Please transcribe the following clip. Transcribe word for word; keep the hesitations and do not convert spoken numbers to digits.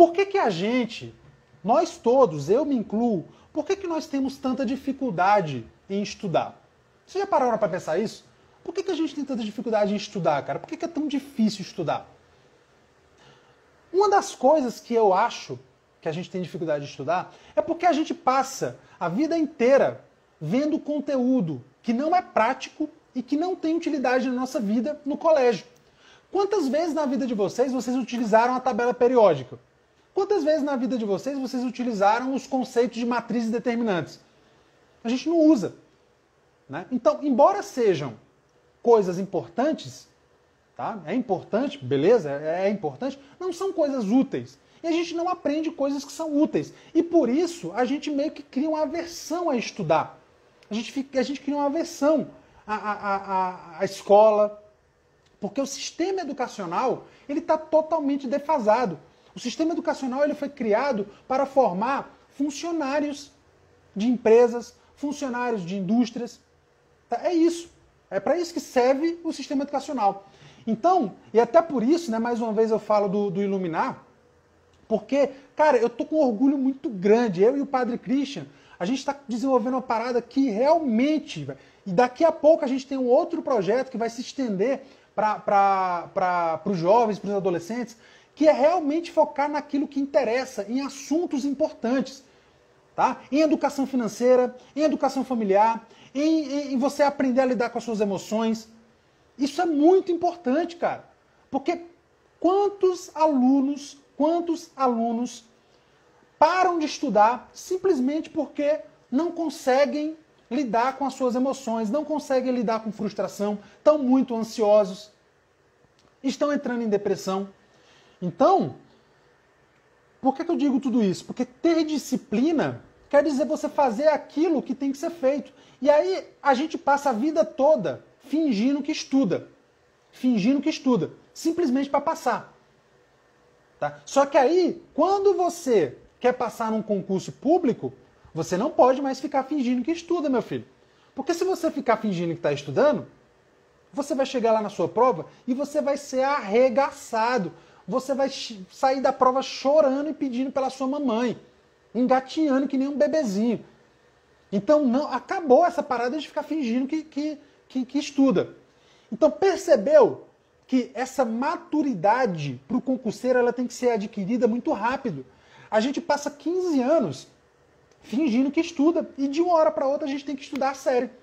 Por que que a gente, nós todos, eu me incluo, por que que nós temos tanta dificuldade em estudar? Vocês já pararam para pensar isso? Por que que a gente tem tanta dificuldade em estudar, cara? Por que que é tão difícil estudar? Uma das coisas que eu acho que a gente tem dificuldade de estudar é porque a gente passa a vida inteira vendo conteúdo que não é prático e que não tem utilidade na nossa vida no colégio. Quantas vezes na vida de vocês vocês utilizaram a tabela periódica? Quantas vezes na vida de vocês vocês utilizaram os conceitos de matrizes determinantes? A gente não usa, né? Então, embora sejam coisas importantes, tá? É importante, beleza, é, é importante, não são coisas úteis. E a gente não aprende coisas que são úteis. E por isso a gente meio que cria uma aversão a estudar. A gente, fica, a gente cria uma aversão à, à, à, à escola, porque o sistema educacional ele está totalmente defasado. O sistema educacional ele foi criado para formar funcionários de empresas, funcionários de indústrias. Tá? É isso. É para isso que serve o sistema educacional. Então, e até por isso, né, mais uma vez eu falo do, do Iluminar, porque, cara, eu tô com um orgulho muito grande. Eu e o Padre Christian, a gente está desenvolvendo uma parada que realmente, e daqui a pouco a gente tem um outro projeto que vai se estender para os jovens, para os adolescentes, que é realmente focar naquilo que interessa, em assuntos importantes. Tá? Em educação financeira, em educação familiar, em, em, em você aprender a lidar com as suas emoções. Isso é muito importante, cara. Porque quantos alunos, quantos alunos param de estudar simplesmente porque não conseguem lidar com as suas emoções, não conseguem lidar com frustração, estão muito ansiosos, estão entrando em depressão. Então, por que que eu digo tudo isso? Porque ter disciplina quer dizer você fazer aquilo que tem que ser feito. E aí a gente passa a vida toda fingindo que estuda. Fingindo que estuda. Simplesmente para passar. Tá? Só que aí, quando você quer passar num concurso público, você não pode mais ficar fingindo que estuda, meu filho. Porque se você ficar fingindo que está estudando, você vai chegar lá na sua prova e você vai ser arregaçado. Você vai sair da prova chorando e pedindo pela sua mamãe. Engatinhando que nem um bebezinho. Então não, acabou essa parada de ficar fingindo que, que, que, que estuda. Então percebeu que essa maturidade para o concurseiro ela tem que ser adquirida muito rápido. A gente passa quinze anos fingindo que estuda e de uma hora para outra a gente tem que estudar a sério.